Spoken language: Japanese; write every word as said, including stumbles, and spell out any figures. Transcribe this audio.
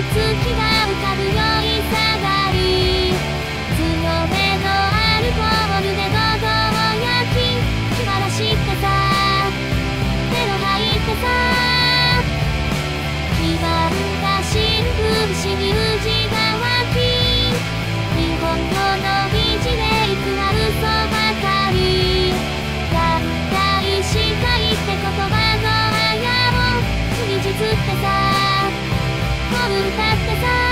月が浮かぶよい下がり強めのアルコールで喉を焼き気晴らしてさ手の入ってさ黄ばんだ新聞紙に宇治が湧き日本語の美字でいくら嘘ばかりだったいしたいって言葉のあやを次実ってさこう歌ってさ